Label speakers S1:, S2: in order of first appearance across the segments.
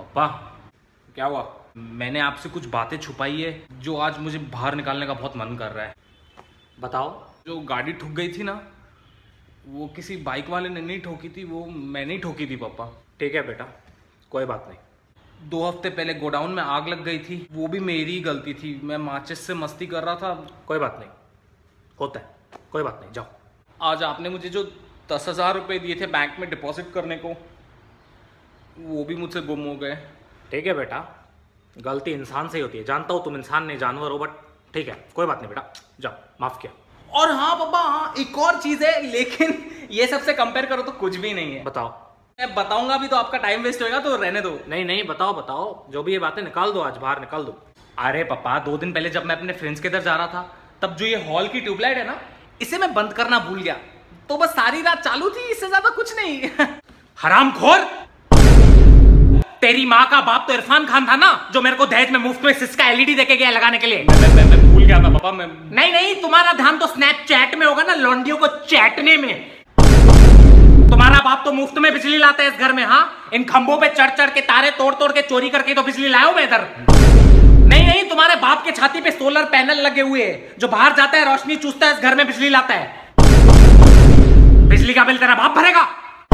S1: पापा क्या हुआ? मैंने आपसे कुछ बातें छुपाई है जो आज मुझे बाहर निकालने का बहुत मन कर रहा है।
S2: बताओ।
S1: जो गाड़ी ठुक गई थी ना, वो किसी बाइक वाले ने नहीं ठोकी थी, वो मैंने ही ठोकी थी पापा।
S2: ठीक है बेटा, कोई बात नहीं।
S1: 2 हफ्ते पहले गोडाउन में आग लग गई थी, वो भी मेरी ही गलती थी। मैं माचिस से मस्ती कर रहा था।
S2: कोई बात नहीं, होता है, कोई बात नहीं, जाओ।
S1: आज आपने मुझे जो 10,000 रुपये दिए थे बैंक में डिपॉजिट करने को, वो भी मुझसे गुम हो गए।
S2: ठीक है बेटा, गलती इंसान से ही होती है। जानता हूँ तुम इंसान नहीं जानवर हो, बट ठीक है, कोई बात नहीं बेटा, जाओ, माफ किया।
S1: और हाँ पापा, हाँ एक और चीज है, लेकिन ये सबसे कंपेयर करो तो कुछ भी नहीं है।
S2: बताओ।
S1: मैं बताऊंगा भी तो आपका टाइम वेस्ट होएगा, तो रहने दो।
S2: नहीं नहीं, बताओ बताओ, जो भी ये बातें निकाल दो, आज बाहर निकाल दो।
S1: अरे पापा, 2 दिन पहले जब मैं अपने फ्रेंड्स के इधर जा रहा था, तब जो ये हॉल की ट्यूबलाइट है ना, इसे मैं बंद करना भूल गया, तो बस सारी रात चालू थी, इससे ज्यादा कुछ नहीं।
S2: हरामखोर! तेरी माँ का बाप तो इरफान खान था ना, जो मेरे को दहेज में मुफ्त में सिस्का एलईडी देके गया लगाने के लिए।
S1: मैं भूल गया था पापा। मैं
S2: नहीं, तुम्हारा ध्यान तो स्नैपचैट में होगा ना, लौंडियों को चैटने में। तुम्हारा बाप तो मुफ्त में बिजली लाता है इस घर में। हाँ, इन खंभों पे चढ़ चढ़ के तारे तोड़ तोड़ के चोरी करके तो बिजली लाया हूं मैं इधर। नहीं, तुम्हारे बाप के छाती पे सोलर पैनल लगे हुए हैं, जो बाहर जाता है रोशनी चूसता है, इस घर में बिजली लाता है। बिजली का बिल तेरा बाप भरेगा।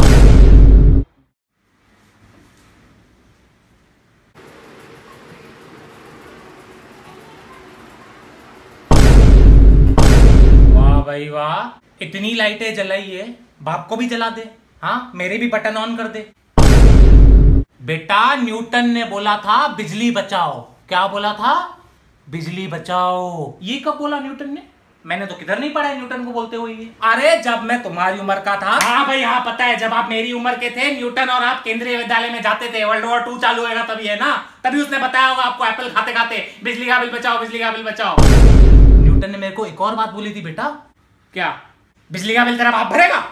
S2: वाह भाई वाह, इतनी लाइटें जलाई है, बाप को भी जला दे। हाँ, मेरे भी बटन ऑन कर दे। बेटा, न्यूटन ने बोला था बिजली बचाओ। क्या बोला था? बिजली बचाओ। ये कब बोला न्यूटन ने? मैंने तो किधर नहीं पढ़ा है न्यूटन को बोलते हुए ये। अरे जब मैं तुम्हारी उम्र का था। हाँ भाई हाँ, पता है, जब आप मेरी उम्र के थे, न्यूटन और आप केंद्रीय विद्यालय में जाते थे। वर्ल्ड वॉर 2 चालू होगा तभी, है ना? तभी उसने बताया होगा आपको एप्पल खाते खाते, बिजली का बिल बचाओ, बिजली का बिल बचाओ। न्यूटन ने मेरे को एक और बात बोली थी बेटा। क्या? बिजली का बिल तेरा बाप भरेगा।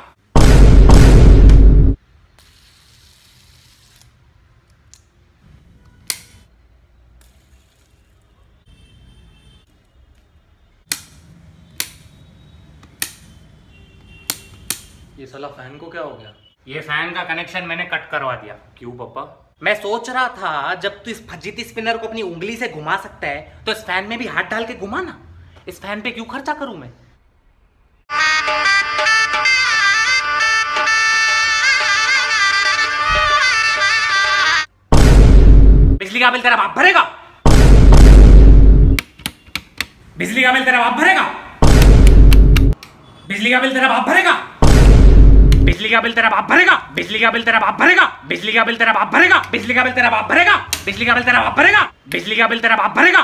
S1: ये साला फैन को क्या हो गया?
S2: ये फैन का कनेक्शन मैंने कट करवा दिया।
S1: क्यों पापा?
S2: मैं सोच रहा था, जब तू इस फजीती स्पिनर को अपनी उंगली से घुमा सकता है, तो इस फैन में भी हाथ डाल के घुमा ना। इस फैन पे क्यों खर्चा करूं मैं? बिजली का बिल तेरा बाप भरेगा। बिजली का बिल तेरा बाप भरेगा। बिजली का बिल तेरा बाप भरेगा। बिजली का बिल तेरा बाप भरेगा। बिजली का बिल तेरा बाप भरेगा। बिजली का बिल तेरा बाप भरेगा। बिजली का बिल तेरा बाप भरेगा। बिजली का बिल तेरा बाप भरेगा। बिजली का बिल तेरा बाप भरेगा।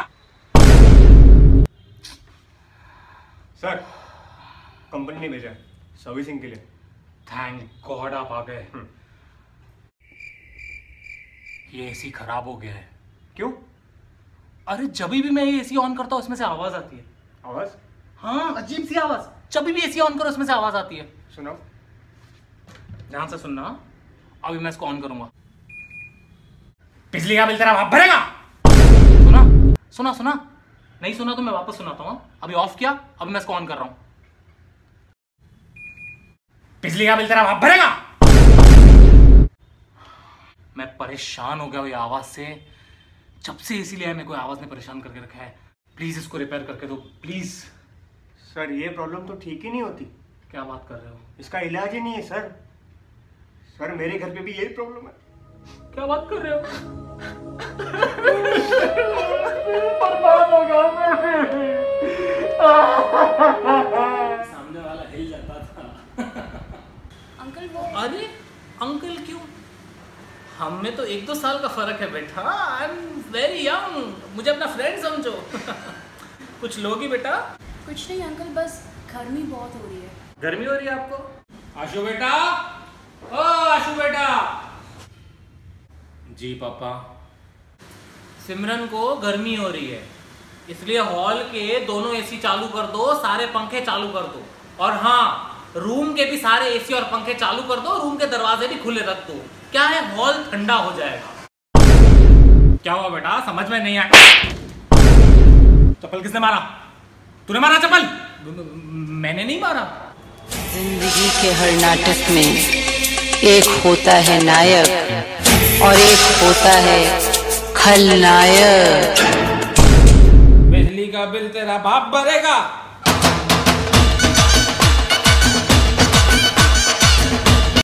S3: सर, कंपनी ने भेजा सर्विसिंग के लिए।
S2: थैंक गॉड आप आ गए। ये एसी खराब हो गया है।
S3: क्यों?
S2: अरे जब भी मैं ये एसी ऑन करता हूँ, इसमें से आवाज आती है।
S3: आवाज?
S2: हाँ, अजीब सी आवाज। जब भी एसी ऑन करो, इसमें से आवाज आती है।
S3: सुनाओ।
S2: ध्यान से सुनना। अभी मैं इसको ऑन करूंगा। बिजली का बिल तेरा बाप भरेगा। सुना सुना सुना? नहीं सुना तो मैं वापस सुनाता हूँ। अभी ऑफ किया, अभी मैं इसको ऑन कर रहा हूं। बिजली का बिल तेरा बाप भरेगा। मैं परेशान हो गया ये आवाज से। जब से एसी लिया है, मेरे को आवाज ने परेशान करके रखा है। प्लीज इसको रिपेयर करके दो, प्लीज।
S3: सर, ये प्रॉब्लम तो ठीक ही नहीं होती।
S2: क्या बात कर रहे हो?
S3: इसका इलाज ही नहीं है सर। सर, मेरे घर पे भी यही प्रॉब्लम है।
S2: क्या बात कर रहे हो?
S3: बर्बाद हो गया मैं।
S2: सामने वाला हिल जाता था।
S4: अंकल वो।
S2: अरे अंकल क्यों? हम में तो 1-2 साल का फर्क है बेटा। आई एम वेरी यंग, मुझे अपना फ्रेंड समझो। कुछ लोगी बेटा?
S4: कुछ नहीं अंकल, बस गर्मी बहुत हो रही है।
S2: गर्मी हो रही है आपको? आशु बेटा, ओ आशु बेटा।
S1: जी पापा।
S2: सिमरन को गर्मी हो रही है, इसलिए हॉल के दोनों एसी चालू कर दो, सारे पंखे चालू कर दो। और हाँ, रूम के भी सारे एसी और पंखे चालू कर दो, रूम के दरवाजे भी खुले रख दो। क्या है, हॉल ठंडा हो जाएगा। क्या हुआ बेटा, समझ में नहीं आया? चप्पल किसने मारा? तूने मारा चप्पल? मैंने नहीं मारा।
S5: जिंदगी के हर नाटक में एक होता है नायक और एक होता है खलनायक।
S6: बिजली का बिल तेरा बाप भरेगा।